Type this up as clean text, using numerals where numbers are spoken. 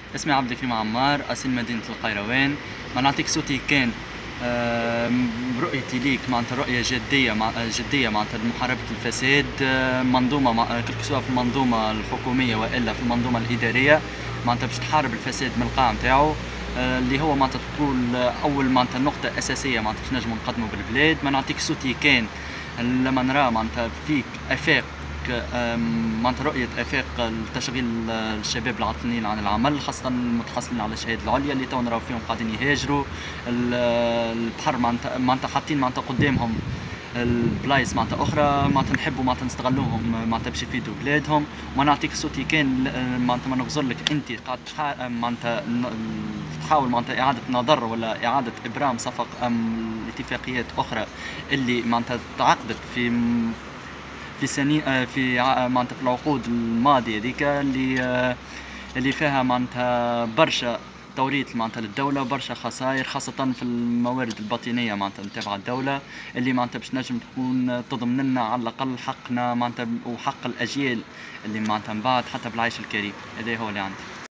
اسمي عبد الكريم عمار، أصيل مدينة القيروان. ما نعطيك صوتي كان برؤيتي ليك معناتها رؤية جدية معناتها لمحاربة الفساد، منظومة كل سواء في المنظومة الحكومية وإلا في المنظومة الإدارية، معناتها باش تحارب الفساد من القاع نتاعو، اللي هو معناتها تقول أول معناتها نقطة أساسية معناتها باش نجمو نقدمو بالبلاد. ما نعطيك صوتي كان لما نرى معناتها فيك آفاق، معناتها رؤية آفاق لتشغيل الشباب العاطلين عن العمل، خاصة المتحصلين على الشهادة العليا اللي تو نراو فيهم قاعدين يهاجروا البحر، معناتها حاطين معناتها قدامهم البلايص معناتها اخرى، معناتها نحبوا معناتها نستغلوهم معناتها باش يفيدوا بلادهم. وما نعطيك صوتي كان معناتها ما نغزر لك انت قاعد معناتها تحاول معناتها اعاده نظر ولا اعاده ابرام صفق اتفاقيات اخرى اللي معناتها تعاقدت في سنين معناتها في العقود الماضيه هذيك اللي فيها معناتها برشا توريط معناتها للدولة وبرشا خسائر، خاصة في الموارد الباطنية معناتها نتاع الدولة، اللي معناتها باش نجم تكون تضمن لنا على الأقل حقنا معناتها وحق الأجيال اللي معناتها من بعد حتى بالعيش الكريم. هذا هو اللي عندي.